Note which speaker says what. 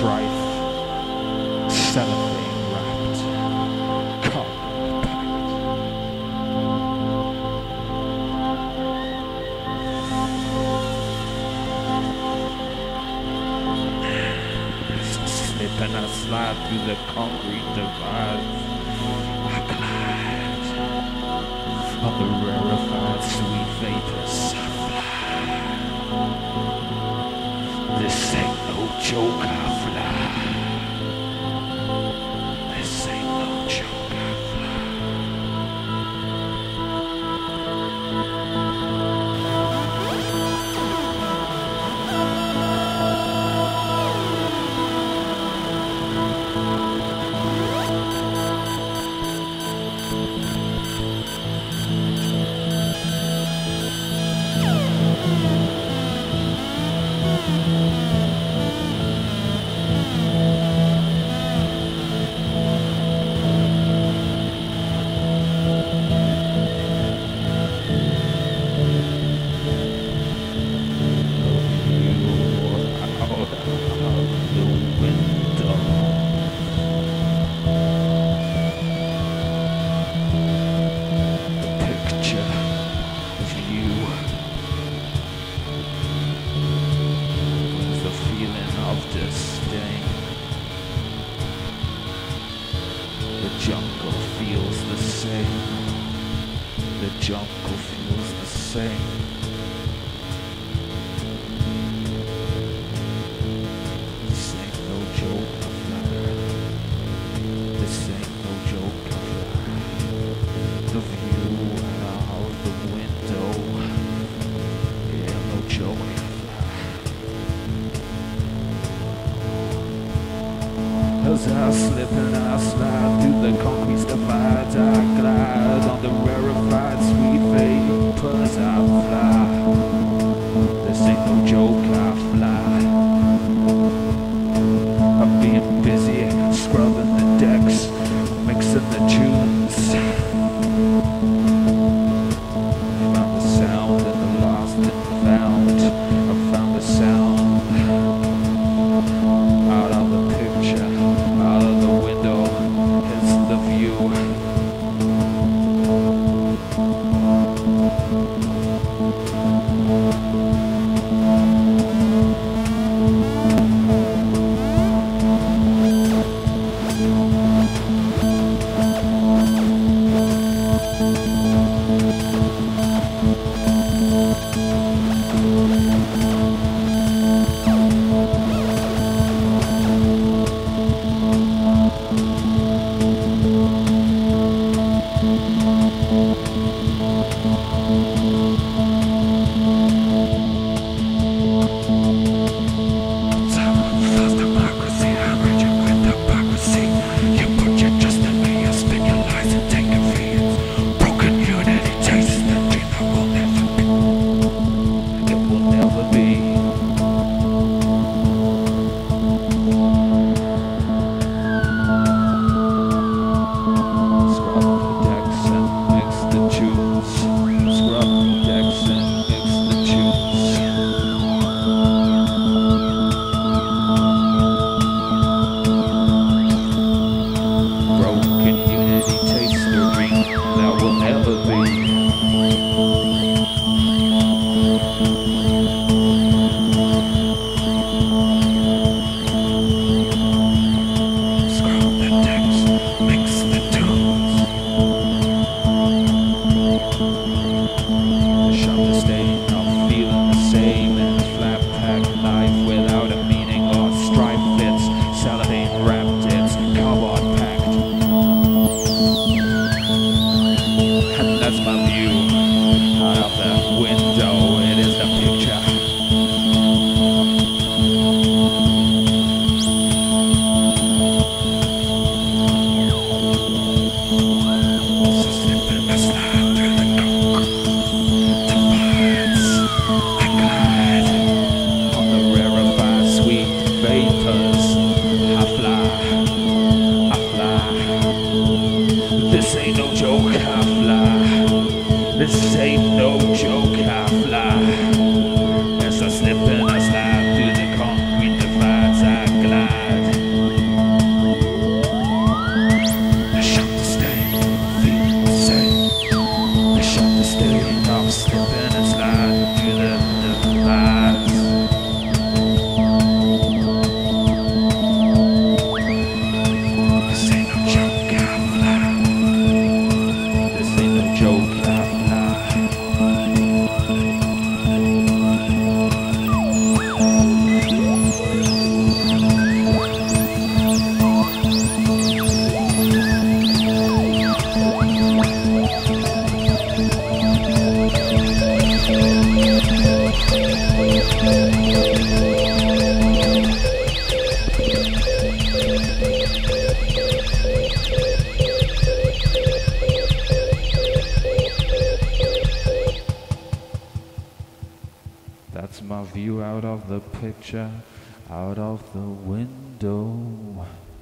Speaker 1: strife, cellophane wrapped, carbon packed. Slip and I slide through the concrete divides. I glide on the rarefied sweet vapors. I fly. This ain't no joke, I fly. This ain't no joke, I fly. As I slip and I slide through the concrete divides, I glide on the rarefied sweet vapors. I fly. This ain't no joke, I fly. I've been busy scrubbing the decks, mixing the tunes. Found the sound and the lost and found. I found the sound out of the picture. Out of the window, it's the view. my view out of the picture, out of the window.